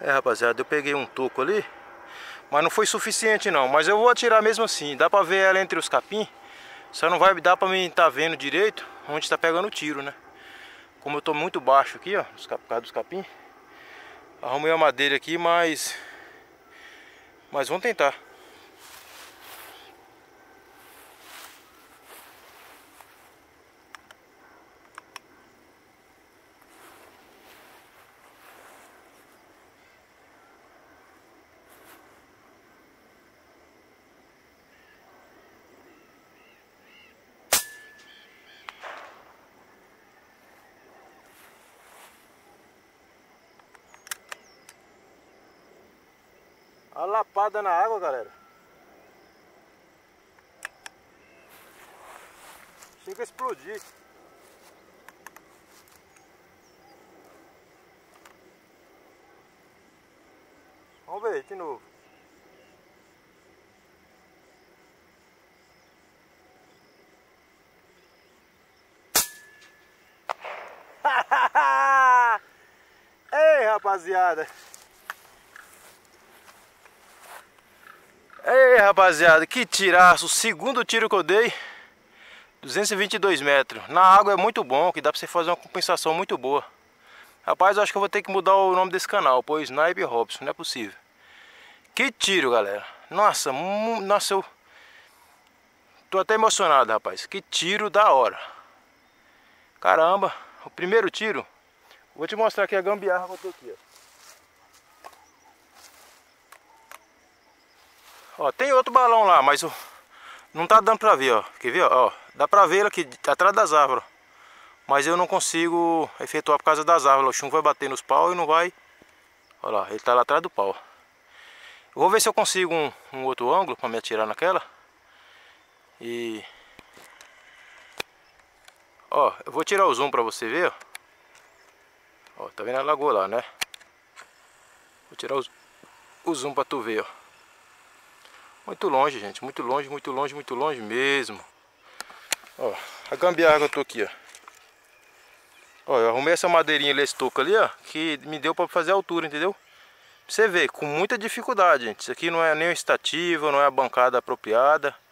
É, rapaziada, eu peguei um toco ali, mas não foi suficiente não. Mas eu vou atirar mesmo assim. Dá pra ver ela entre os capim. Só não vai dar pra mim tá vendo direito onde tá pegando o tiro, né? Como eu tô muito baixo aqui, ó, por causa dos capim. Arrumei a madeira aqui, mas vamos tentar. A lapada na água, galera. Chega a explodir. Vamos ver de novo. Ei, rapaziada. Ei, rapaziada, que tiraço. O segundo tiro que eu dei, 222 metros. Na água é muito bom, que dá pra você fazer uma compensação muito boa. Rapaz, eu acho que eu vou ter que mudar o nome desse canal, pois Sniper Robson, não é possível. Que tiro, galera. Nossa, nossa, eu tô até emocionado, rapaz. Que tiro da hora. Caramba, o primeiro tiro. Vou te mostrar aqui a gambiarra que eu tô aqui, ó. Ó, tem outro balão lá, mas não tá dando pra ver, ó. Quer ver, ó? Dá pra ver ele aqui atrás das árvores. Mas eu não consigo efetuar por causa das árvores. O chumbo vai bater nos pau e não vai. Olha lá, ele tá lá atrás do pau. Eu vou ver se eu consigo um outro ângulo pra me atirar naquela. E... ó, eu vou tirar o zoom pra você ver, ó. Ó, tá vendo a lagoa lá, né? Vou tirar o zoom pra tu ver, ó. Muito longe, gente, muito longe, muito longe, muito longe mesmo. Ó, a gambiarra que eu tô aqui, ó. Ó, eu arrumei essa madeirinha lestoca ali, ó, que me deu pra fazer a altura, entendeu? Pra você ver, com muita dificuldade, gente. Isso aqui não é nem uma estativa, não é a bancada apropriada.